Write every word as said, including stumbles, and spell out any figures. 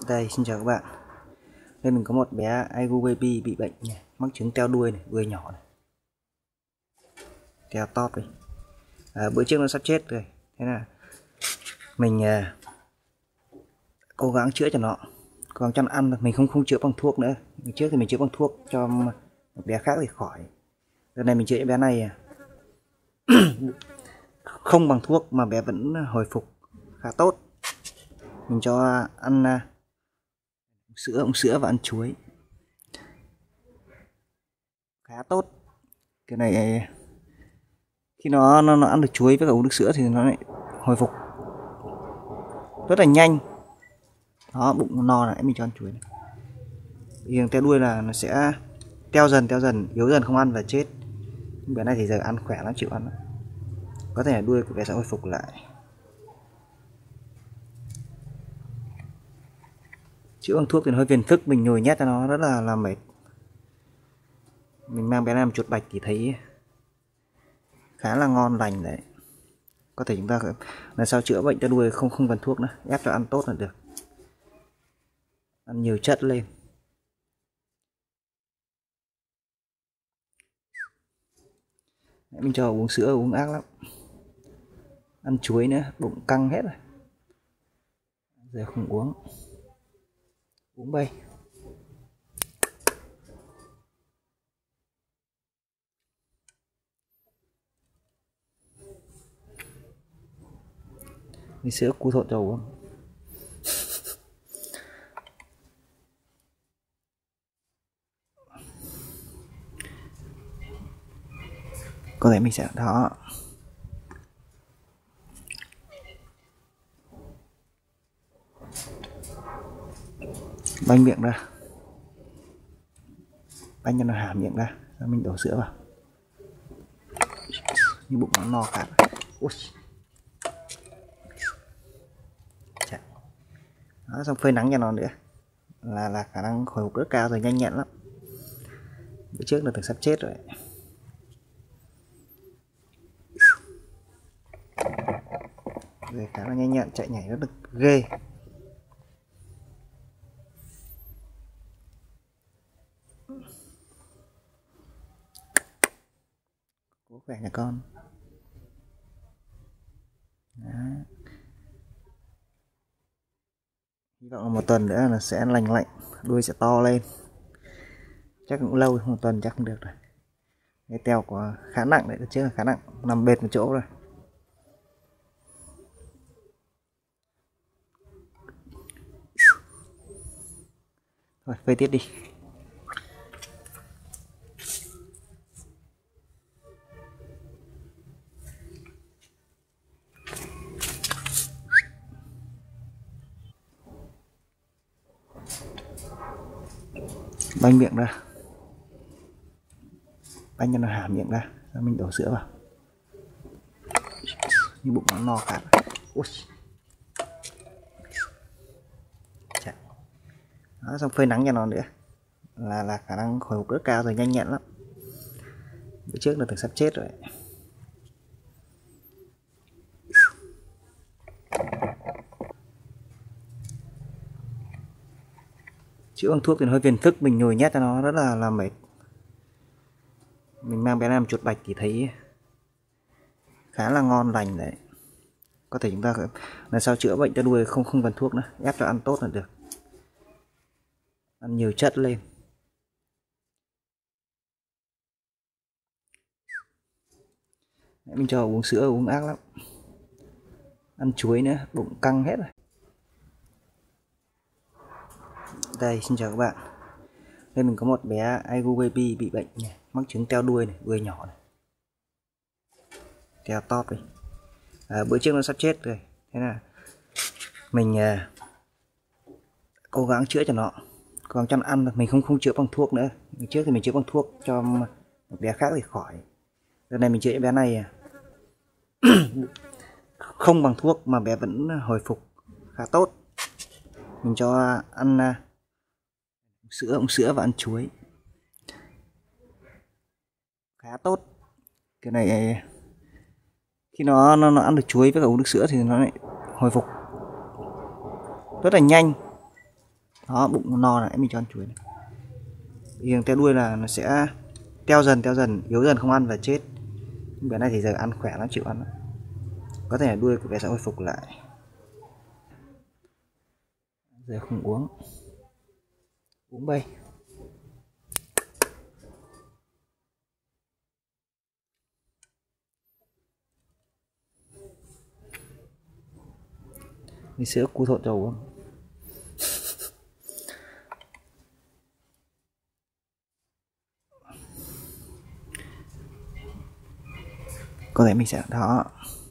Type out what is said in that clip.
Đây, xin chào các bạn. Đây mình có một bé Aigu Baby bị bệnh này, mắc chứng teo đuôi này, đuôi nhỏ này, teo top này. À, bữa trước nó sắp chết rồi, thế là mình à, cố gắng chữa cho nó, cố gắng cho nó ăn. Mình không không chữa bằng thuốc nữa. Trước thì mình chữa bằng thuốc cho một bé khác thì khỏi. Lần này mình chữa cho bé này không bằng thuốc mà bé vẫn hồi phục khá tốt. Mình cho ăn à, sữa, uống sữa và ăn chuối khá tốt. Cái này khi nó, nó nó ăn được chuối với cả uống được sữa thì nó lại hồi phục rất là nhanh. Đó, bụng no lại mình cho ăn chuối này. Riêng teo đuôi là nó sẽ teo dần teo dần yếu dần, không ăn và chết. Bé này thì giờ ăn khỏe lắm, chịu ăn lắm. Có thể là đuôi của bé sẽ hồi phục lại. Chữa bằng thuốc thì nó hơi phiền phức, mình nhồi nhét cho nó rất là là mệt. Mình mang bé này làm chuột bạch thì thấy khá là ngon lành đấy. Có thể chúng ta lần sau chữa bệnh teo đuôi không không cần thuốc nữa, ép cho ăn tốt là được, ăn nhiều chất lên. Mình cho uống sữa uống ác lắm, ăn chuối nữa, bụng căng hết rồi. Giờ không uống, uống bay. Cái sữa cu thộn cho uống. Có thể mình sẽ đó, banh miệng ra, banh cho nó hàm miệng ra, rồi mình đổ sữa vào. Như bụng nó no cả. Ui. Đó, xong phơi nắng cho nó nữa là là khả năng hồi phục rất cao rồi, nhanh nhẹn lắm. Bữa trước là từng sắp chết rồi. Rồi khá là nhanh nhẹn, chạy nhảy rất là ghê. Cố khỏe nhà con. Đó. Hy vọng là một tuần nữa là sẽ lành lạnh, đuôi sẽ to lên. Chắc cũng lâu, một tuần chắc không được rồi. Cái teo của khá nặng đấy, chứ là khá nặng, nằm bệt một chỗ rồi. Rồi, phơi tiếp đi. Banh miệng ra, banh cho nó hàm miệng ra, rồi mình đổ sữa vào. Như bụng nó no cả. Ui. Đó, xong phơi nắng cho nó nữa là là khả năng hồi phục rất cao rồi, nhanh nhẹn lắm. Bữa trước là từng sắp chết rồi. Chữa bằng thuốc thì nó hơi phiền phức, mình nhồi nhét cho nó rất là là mệt. Mình mang bé này làm chuột bạch thì thấy khá là ngon lành đấy. Có thể chúng ta lần sau chữa bệnh teo đuôi không không cần thuốc nữa, ép cho ăn tốt là được, ăn nhiều chất lên. Mình cho uống sữa uống ác lắm, ăn chuối nữa, bụng căng hết rồi. Đây, xin chào các bạn. Đây mình có một bé Aigu Baby bị bệnh này, mắc chứng teo đuôi này, đuôi nhỏ này, teo top này. À, bữa trước nó sắp chết rồi, thế là mình à, cố gắng chữa cho nó, cố gắng cho nó ăn. Mình không không chữa bằng thuốc nữa. Trước thì mình chữa bằng thuốc cho một bé khác thì khỏi. Lần này mình chữa cho bé này không bằng thuốc mà bé vẫn hồi phục khá tốt. Mình cho ăn à, sữa, uống sữa và ăn chuối khá tốt. Cái này khi nó, nó nó ăn được chuối với cả uống được sữa thì nó lại hồi phục rất là nhanh. Đó, bụng no là mình cho ăn chuối này. Riêng teo đuôi là nó sẽ teo dần teo dần, yếu dần không ăn và chết. Bữa nay thì giờ ăn khỏe lắm, chịu ăn lắm. Có thể là đuôi của bé sẽ hồi phục lại. Giờ không uống. Uống bay. Đi sữa cu thộn cho uống. Có thể mình sẽ đó